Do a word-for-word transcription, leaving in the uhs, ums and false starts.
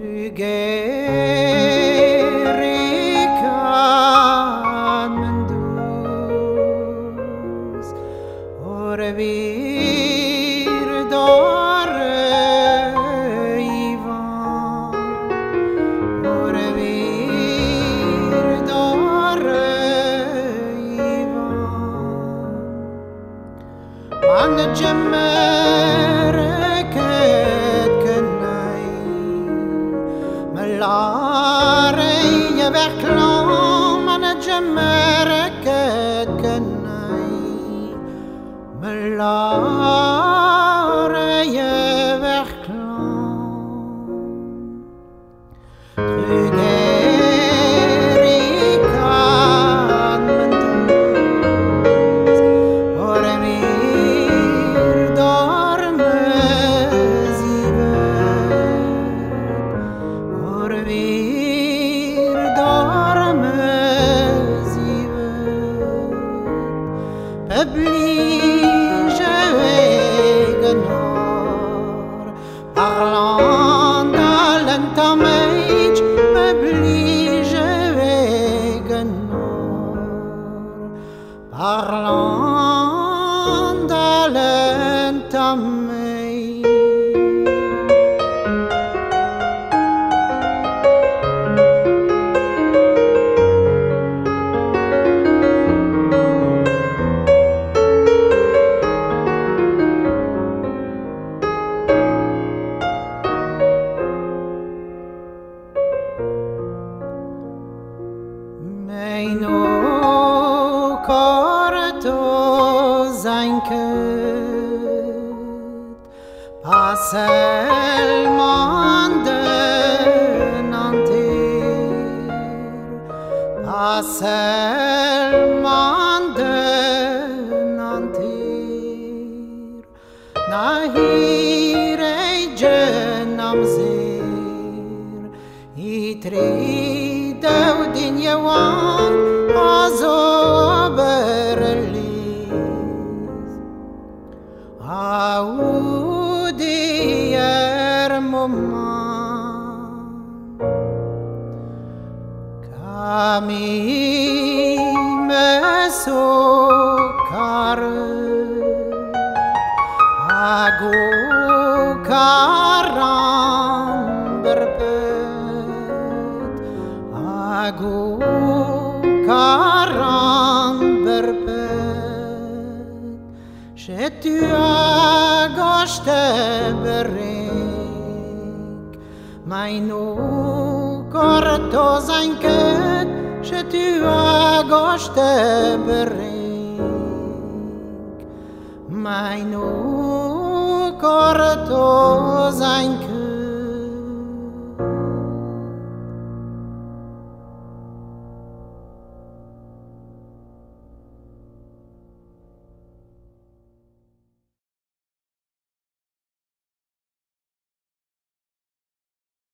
Trugarekaat men dous, or vir dore ivan, or vir dore ivan. Man Kemener Lare je werklang, man Kemener Didier, me lare je werklang. Trugarekaat men dous, or vir dorme zivet, or vir dorme zivet. Oblige ignore, parlant dans l'entamage, oblige ignore, parlant dans l'entamage. Mijn corto zijn kut, pas seulement de nantir, pas seulement de nantir. Na hier ei genam zeer, I tri dau din je wan, azo berlis. Audier moment, kami me sokaret, ago karan berpet, ago karan berpet. Je tu agaste berek, mijn corto zijn kut, je tu agaste berek, mijn corto zijn